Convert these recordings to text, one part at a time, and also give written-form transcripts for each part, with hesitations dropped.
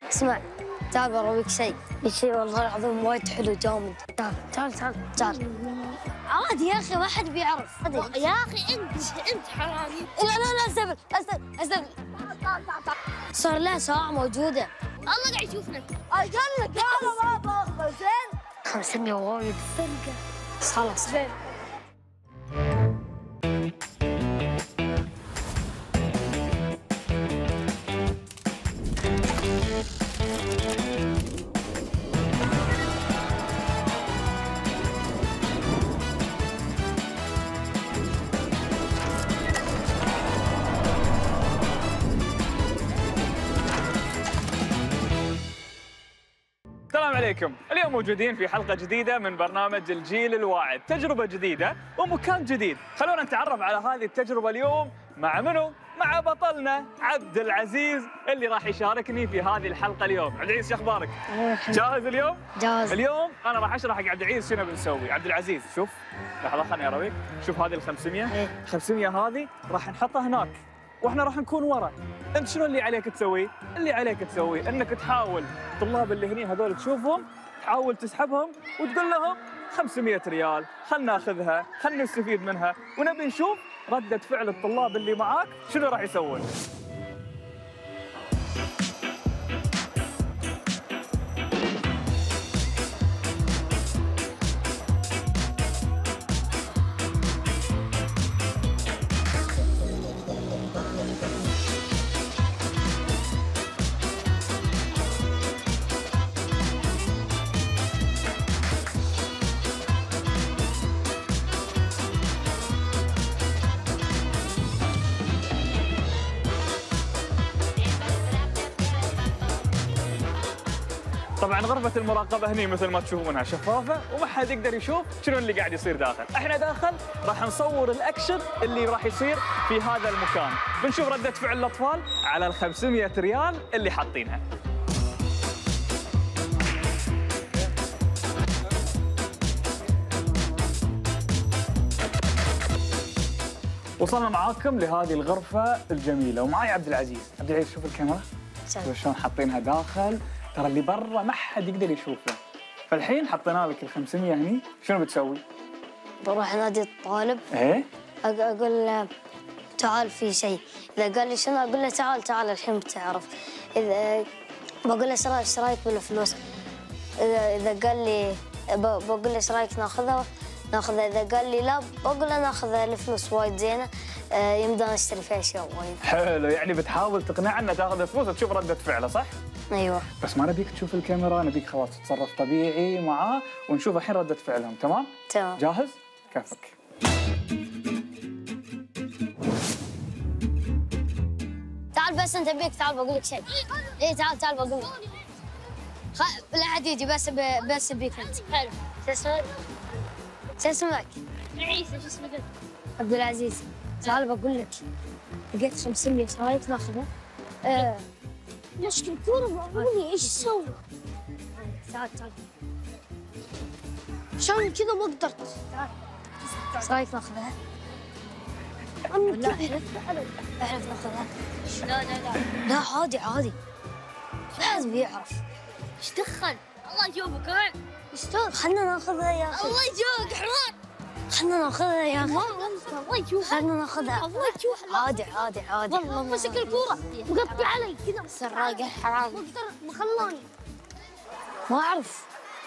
اسمع، تعال برويك شيء، شيء والله العظيم وايد حلو جامد. تعال. عادي يا اخي، ما حد بيعرف. يا اخي انت حرامي. لا استقبل. صار لها ساعة موجودة. الله قاعد يشوفنا. اقول لك انا ما باخذ زين. 500 وايد فرقة. خلاص زين. السلام عليكم، اليوم موجودين في حلقة جديدة من برنامج الجيل الواعد، تجربة جديدة ومكان جديد. خلونا نتعرف على هذه التجربة اليوم مع منو؟ مع بطلنا عبد العزيز اللي راح يشاركني في هذه الحلقة اليوم. عبد العزيز، شو اخبارك؟ جاهز اليوم؟ جاهز. اليوم انا راح اشرح حق عبد العزيز شنو بنسوي. عبد العزيز شوف، لحظة خلني ارويك، شوف هذه ال 500 500 هذه راح نحطها هناك واحنا راح نكون ورا. انت شنو اللي عليك تسويه؟ اللي عليك تسويه انك تحاول الطلاب اللي هني هذول تشوفهم، تحاول تسحبهم وتقول لهم 500 ريال، خلنا ناخذها، خلنا نستفيد منها، ونبي نشوف ردة فعل الطلاب اللي معاك شنو راح يسوون. طبعا غرفة المراقبة هني مثل ما تشوفونها شفافة وما حد يقدر يشوف شنو اللي قاعد يصير داخل. احنا داخل راح نصور الاكشن اللي راح يصير في هذا المكان، بنشوف ردة فعل الاطفال على ال 500 ريال اللي حاطينها. وصلنا معاكم لهذه الغرفة الجميلة ومعي عبد العزيز. عبد العزيز شوف الكاميرا، شوف شلون حاطينها داخل، ترى اللي برا ما حد يقدر يشوفه. فالحين حطينا لك ال 500 هني، شنو بتسوي؟ بروح نادي الطالب. ايه؟ اقول له تعال في شيء، اذا قال لي شنو اقول له تعال الحين بتعرف. اذا بقول له ايش رايك بالفلوس؟ اذا قال لي بقول له ايش رايك ناخذها، اذا قال لي لا بقول له ناخذ الفلوس وايد زينه، يمدى نشتري فيها اشياء وايد. حلو، يعني بتحاول تقنعه انه تاخذ الفلوس وتشوف رده فعله، صح؟ ايوه. بس ما نبيك تشوف الكاميرا، نبيك خلاص تتصرف طبيعي معاه ونشوف الحين رده فعلهم، تمام؟ تمام. جاهز؟ كفك. تعال بس انت بيك، تعال بقول لك شيء. ايه تعال بقول لك. لا حد يجي، بس بيك انت. حلو. شو اسمك؟ عيسى. شو اسمك انت؟ عبد العزيز. تعال بقول لك، لقيت 500، ايش رايك ناخذها؟ ليش الكورة معقولي ايش تسوي؟ تعال عشان كذا ما قدرت. تعال. ايش رايك ناخذها؟ لا اعرف ناخذها. لا عادي. ما حد بيعرف. ايش دخل؟ الله يجوبك كمان. استاذ خلنا ناخذها يا اخي. الله يجوبك حمار. خلنا ناخذها يا اخي. الله يجوبك. خلنا ناخذها. الله يجوبك. عادي. والله مسك الكورة وقطع علي كذا. سراقة حرام. ما قدر ما خلاني. ما اعرف.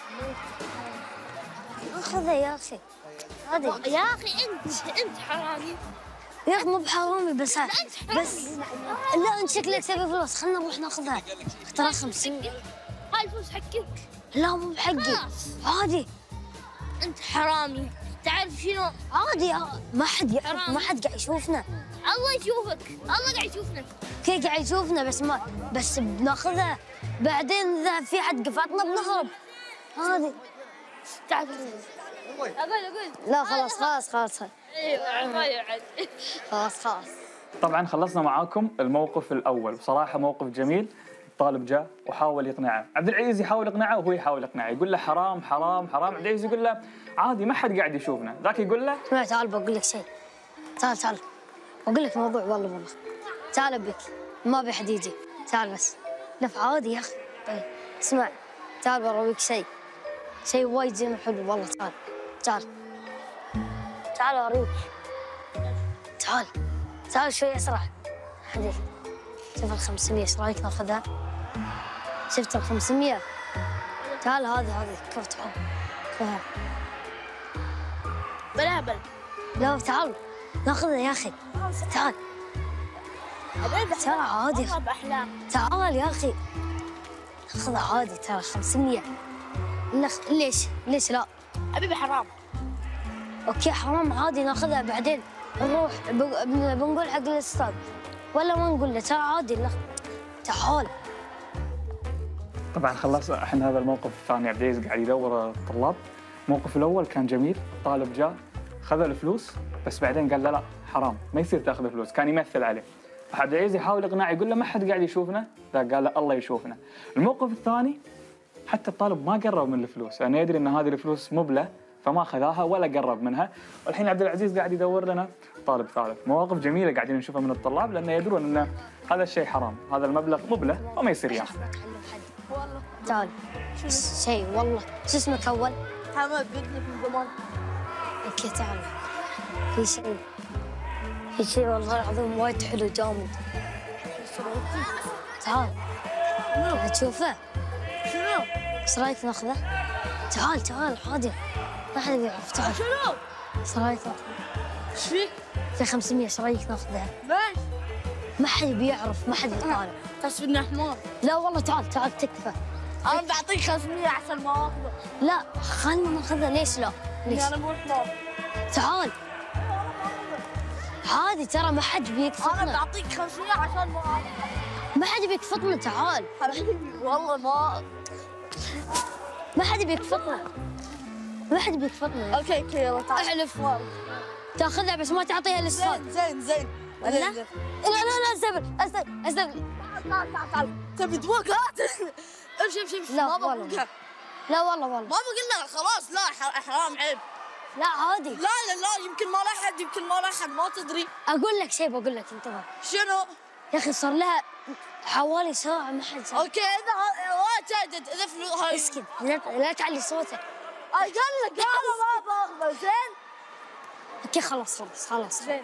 ناخذها يا اخي. عادي. يا اخي انت حرامي. يا اخي مو بحرامي بس لا انت شكلك تبي فلوس، خلنا نروح ناخذها. ترى 500. هاي الفلوس حقك. لا مو بحقي. عادي. انت حرامي. تعرف شنو؟ عادي ما حد يعرف، ما حد قاعد يشوفنا. الله يشوفك، الله قاعد يشوفنا. كي قاعد يشوفنا بس بناخذها، بعدين اذا في حد قفطنا بنهرب. عادي. تعال اقول لا خلاص. ايوه ما يعد. خلاص. طبعا خلصنا معاكم الموقف الاول، بصراحه موقف جميل. الطالب جاء وحاول يقنعه، عبد العزيز يحاول يقنعه وهو يحاول يقنعه، يقول له حرام. عبد العزيز يقول له عادي ما حد قاعد يشوفنا، ذاك يقول له اسمع تعال بقول لك شيء. تعال بقول لك موضوع والله. تعال بك، ما بي حد يجي. تعال بس. لف عادي يا اخي. اسمع، تعال برويك شيء وايد زين وحلو والله. تعال أوريك. تعال شوي أسرع. هذه شوف ال 500، ايش رايك ناخذها؟ شفت ال 500؟ تعال هذه كيف تعال خذها. بلا لا تعال ناخذها يا أخي. تعال عادي. تعال يا أخي ناخذها عادي، ترى 500. ليش لا؟ حبيبي حرام. اوكي حرام عادي ناخذها بعدين نروح بنقول حق الاستاذ ولا ما نقول له؟ ترى عادي تعال. طبعا خلص احنا هذا الموقف الثاني. عبد العزيز قاعد يدور الطلاب. الموقف الاول كان جميل، الطالب جاء خذ الفلوس بس بعدين قال لا حرام ما يصير تاخذ الفلوس، كان يمثل عليه. عبد العزيز يحاول يقنعه يقول له ما حد قاعد يشوفنا، ذا قال لا الله يشوفنا. الموقف الثاني حتى الطالب ما قرب من الفلوس، يعني يدري ان هذه الفلوس مبلة فما خذاها ولا قرب منها. والحين عبد العزيز قاعد يدور لنا طالب ثالث. مواقف جميله قاعدين نشوفها من الطلاب لان يدرون ان هذا الشيء حرام، هذا المبلغ مبلة وما يصير ياخذ. والله تعال شيء والله. شو اسمك اول؟ حمد قلت لك من زمان. اوكي تعال. في شيء والله العظيم وايد حلو جامد. تعال تشوفه؟ شنو؟ ايش رايك ناخذه؟ تعال عادي ما حد بيعرف. تعال شنو؟ ايش رايك ناخذه؟ ايش فيك؟ في 500 ايش رايك ناخذها؟ ليش؟ ما حد بيعرف، ما حد يطالع. تحسب انه حمار؟ لا والله تعال تكفى. انا بعطيك 500 احسن ما اخذه. لا خلنا ناخذها. ليش لا؟ ليش؟ انا مو حمار. تعال عادي ترى ما حد انا بيكفطنا. بعطيك 500 عشان ما اخذه. ما حد بيكفطنا. تعال حبيبي والله ما حد بيكفطنا. اوكي يلا تعال. احلف تاخذها بس ما تعطيها للصاد. زين ولا؟ لا استبر. تعال تبي تبوك هات. امشي لا ما والله. ببوكها. لا والله ما بقول خلاص لا حرام عيب. لا عادي. لا يمكن ما لا احد ما تدري. اقول لك شيء بقول لك انتبه. شنو؟ يا اخي صار لها حوالي ساعة ما حد سأل. اوكي اذا واجد اذا فلوس هاي اسكت لا تعلي صوتك. قال لك انا ما باخذه. زين اوكي خلاص زين.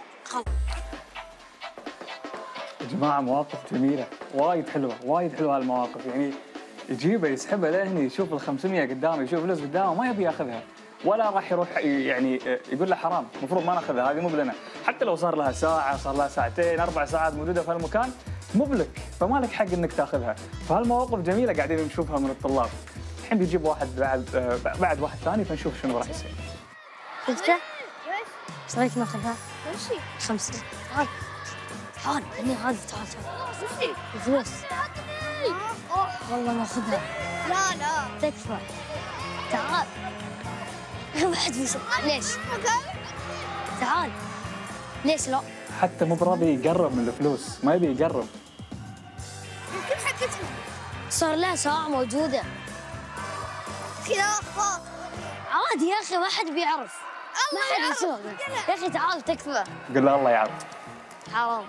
يا جماعه مواقف جميله وايد حلوه هالمواقف. يعني يجيبه يسحبه لهني يشوف ال 500 قدامه، يشوف فلوس قدامه ما يبي ياخذها ولا راح يروح يعني يقول له حرام المفروض ما ناخذها هذه مو بلنا. حتى لو صار لها ساعه صار لها ساعتين 4 ساعات موجوده في هالمكان مو بلك، فما لك حق انك تاخذها. فهالمواقف جميله قاعدين نشوفها من الطلاب. الحين بيجيب واحد بعد واحد ثاني فنشوف شنو راح يصير. شفته؟ ايش رايك ناخذها؟ ماشي 5. تعال هذه تعال ماشي الفلوس والله ناخذها. لا تكفى. تعال ما حد بيسوي. ليش؟ تعال ليش لا؟ حتى مو براضي يقرب من الفلوس، ما يبي يقرب. يمكن حقتها صار لها ساعة موجودة. كذا عادي يا أخي ما حد بيعرف. ما حد يسوي. يا أخي تعال تكفى. قل له الله يعرف. حرام.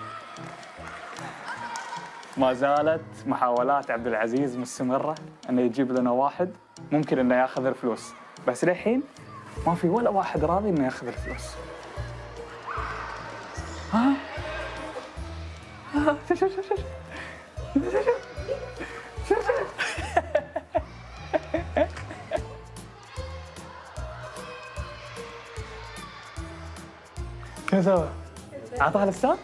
ما زالت محاولات عبد العزيز مستمرة انه يجيب لنا واحد ممكن انه ياخذ الفلوس، بس للحين ما في ولا واحد راضي انه ياخذ الفلوس. شو سوى؟ عطاها الاستاذ؟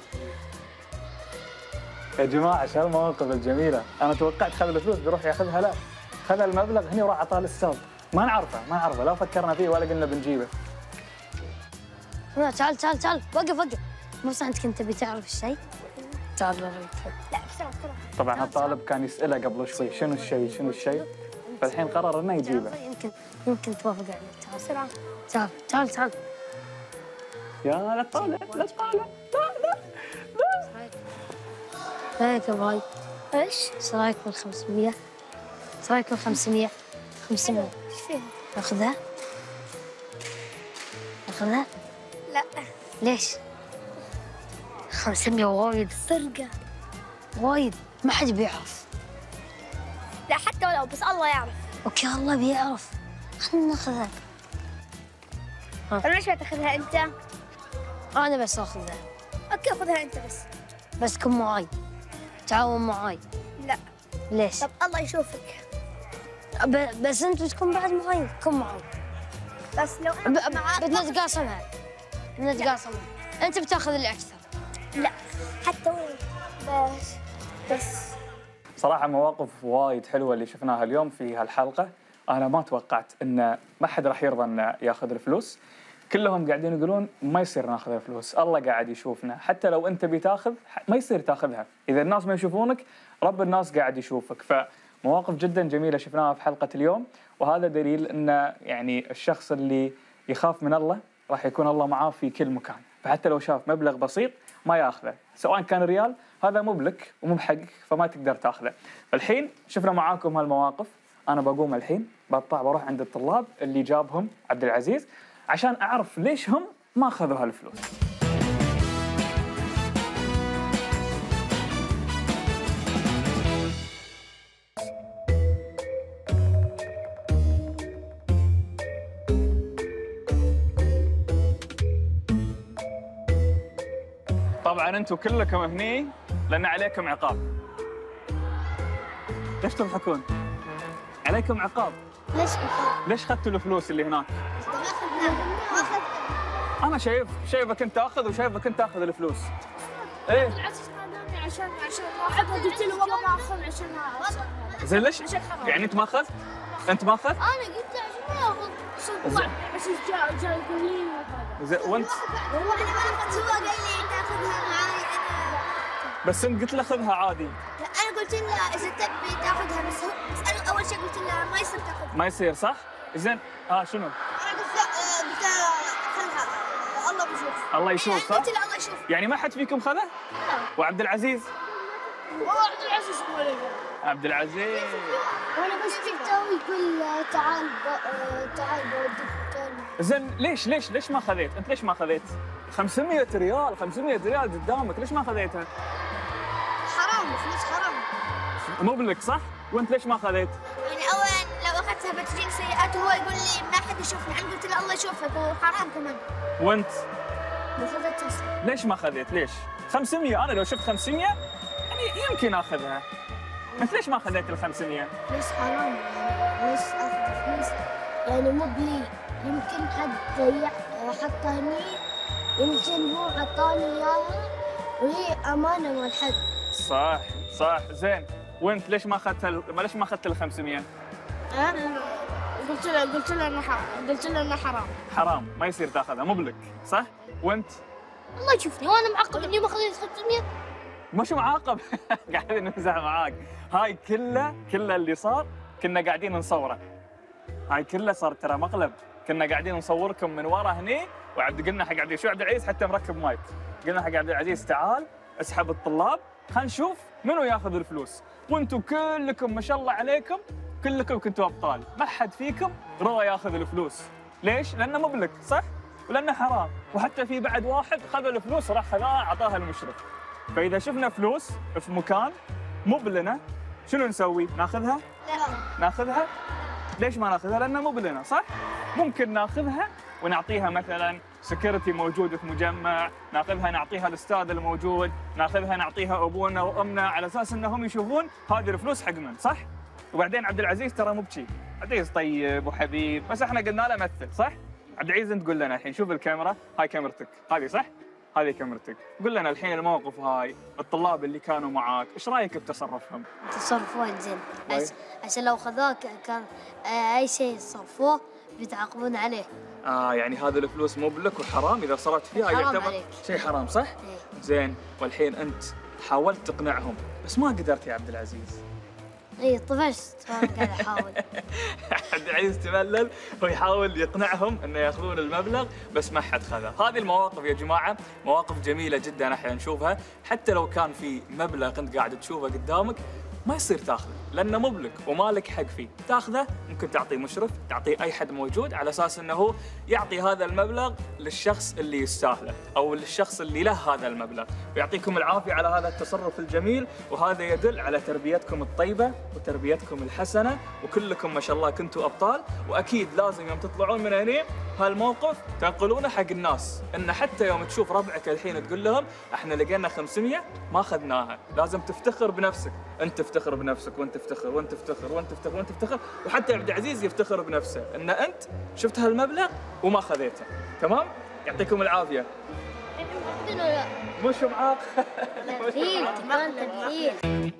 يا جماعة شو هالمواقف الجميلة، أنا توقعت خذ الفلوس بيروح ياخذها، لا خذ المبلغ هني وراح عطاه للأستاذ. ما نعرفه لا فكرنا فيه ولا قلنا بنجيبه. تعال وقف. مو صح أنت كنت تبي تعرف الشيء؟ تعال بوريك. لا بسرعة طبعا هالطالب كان يسأله قبل شوي شنو الشيء فالحين قرر إنه يجيبه. يمكن توافق عليه. تعال بسرعة تعال. يا لا طالع لا. هيك باي. ايش؟ ايش رايك بال 500؟ ايش رايك بال 500؟ 500 ايش فيها؟ ناخذها؟ لا ليش؟ 500 وايد. سرقة وايد ما حد بيعرف. خذوا بس الله يعرف. اوكي الله بيعرف. خلينا ناخذها. أنا ليش ما تاخذها أنت؟ انا بس اخذها. أوكي خذها أنت بس. بس كن معاي. تعاون معاي. لا. ليش؟ طب الله يشوفك. بس انت بتكون بعد معاي. كن معاي. بس لو أنت معاك بنتقاسمها. بنتقاسمها. انت بتاخذ اللي اكثر. لا حتى بس صراحة مواقف وايد حلوة اللي شفناها اليوم في هالحلقة. أنا ما توقعت إن ما حد راح يرضى إنه ياخذ الفلوس. كلهم قاعدين يقولون ما يصير ناخذ الفلوس، الله قاعد يشوفنا، حتى لو أنت بتاخذ ما يصير تاخذها، إذا الناس ما يشوفونك رب الناس قاعد يشوفك. فمواقف جدا جميلة شفناها في حلقة اليوم، وهذا دليل إن يعني الشخص اللي يخاف من الله راح يكون الله معاه في كل مكان، فحتى لو شاف مبلغ بسيط ما ياخذه، سواء كان ريال هذا مو بلك ومو بحقك فما تقدر تاخذه. الحين شفنا معاكم هالمواقف، انا بقوم الحين بطلع بروح عند الطلاب اللي جابهم عبد العزيز عشان اعرف ليش هم ما اخذوا هالفلوس. طبعا انتم كلكم هني لان عليكم عقاب. ليش تضحكون؟ عليكم عقاب. ليش ليش اخذتوا الفلوس اللي هناك؟ ما أخذت. انا شايفك انت تاخذ وشايفك انت تاخذ الفلوس. ايه؟ العزيز ناداني عشان واحدة قلت له والله ما اخذ عشان زين ليش؟ يعني انت ما اخذت؟ انت ما اخذت؟ انا قلت له عشان ما اخذ عشان جاي يقول لي زين وانت؟ والله انا ما اخذت، هو قال لي تاخذها معي انا. بس انت قلت له خذها عادي. لا انا قلت له اذا تبي تاخذها بس انا اول شيء قلت له ما يصير تاخذها. ما يصير صح؟ زين شنو؟ انا قلت له خذها الله بيشوف. الله يشوف صح؟ قلت له الله يشوف. يعني ما حد فيكم خذه؟ وعبد العزيز؟ عبد العزيز يقول عبد العزيز وانا بس تو يقول تعال تعال بوديك مكان. زين ليش ما خذيت؟ انت ليش ما خذيت؟ 500 ريال 500 ريال قدامك ليش ما خذيتها؟ حرام فلوس حرام. مو بلك صح؟ وانت ليش ما خذيت؟ يعني اولا لو اخذتها بتجيني سيئات وهو يقول لي ما حد يشوفني، انا قلت له الله يشوفك وحرام كمان. وانت؟ ما اخذتها. ليش ما خذيت؟ ليش؟ 500 انا لو شفت 500 يعني يمكن اخذها. بس ليش ما خذيت ال 500؟ ليش حرام يعني ليش اخذ فلوس يعني مو بلي، يمكن حد حطها هني، يمكن هو عطاني اياها وهي امانه مال حد. صح زين وانت ليش ما اخذت ليش ما اخذت ال 500؟ انا قلت له انه حرام، قلت له انه حرام ما يصير تاخذها مو بلك صح؟ وانت؟ الله يشوفني وانا معقب اني ما خذيت 500. مش معاقب قاعدين نمزح معاك. هاي كله اللي صار كنا قاعدين نصوره. هاي كله صار ترى مقلب، كنا قاعدين نصوركم من ورا هني قلنا حق عبد شو عبد العزيز حتى مركب مايك، قلنا حق عبد العزيز تعال اسحب الطلاب خلينا نشوف منو ياخذ الفلوس، وانتم كلكم ما شاء الله عليكم كلكم كنتوا ابطال، ما حد فيكم روى ياخذ الفلوس. ليش؟ لانه مو بلك صح؟ ولانه حرام، وحتى في بعد واحد خذ الفلوس وراح خذاها اعطاها المشرف. فاذا شفنا فلوس في مكان مو بلنا شنو نسوي؟ ناخذها؟ لا ناخذها؟ ليش ما ناخذها؟ لانه مو بلنا صح؟ ممكن ناخذها ونعطيها مثلا سكيورتي موجود في مجمع، ناخذها نعطيها الاستاذ الموجود، ناخذها نعطيها ابونا وامنا على اساس انهم يشوفون هذه الفلوس حق من صح؟ وبعدين عبد العزيز ترى مو بشي، عبد العزيز طيب وحبيب، بس احنا قلنا له مثل صح؟ عبد العزيز انت قول لنا الحين شوف الكاميرا، هاي كاميرتك، هذه صح؟ هذه كاميرتك، قول لنا الحين الموقف هاي، الطلاب اللي كانوا معاك، ايش رايك بتصرفهم؟ تصرف وايد زين، عشان لو خذوك كان اي شيء صرفوه بيتعاقبون عليه. يعني هذه الفلوس مو بلك وحرام اذا صرفت فيها يعتبر شيء حرام صح؟ إيه. زين والحين انت حاولت تقنعهم بس ما قدرت يا عبد العزيز. اي طفشت وانا قاعد احاول. عبد العزيز تملل ويحاول يقنعهم انه ياخذون المبلغ بس ما حد خذه. هذه المواقف يا جماعه مواقف جميله جدا احنا نشوفها، حتى لو كان في مبلغ انت قاعد تشوفه قدامك ما يصير تاخذه. لانه مملك ومالك حق فيه، تاخذه ممكن تعطيه مشرف، تعطيه اي حد موجود على اساس انه هو يعطي هذا المبلغ للشخص اللي يستاهله او للشخص اللي له هذا المبلغ. ويعطيكم العافيه على هذا التصرف الجميل، وهذا يدل على تربيتكم الطيبه وتربيتكم الحسنه، وكلكم ما شاء الله كنتوا ابطال. واكيد لازم يوم تطلعون من هنا هالموقف تنقلونه حق الناس، ان حتى يوم تشوف ربعك الحين تقول لهم احنا لقينا 500 ما اخذناها، لازم تفتخر بنفسك، انت تفتخر بنفسك وانت تفتخر وانت تفتخر وانت تفتخر وانت تفتخر، وحتى عبد العزيز يفتخر بنفسه ان انت شفت هالمبلغ وما خذيته. تمام؟ يعطيكم العافيه. مش معاق. تمثيل كمان تمثيل.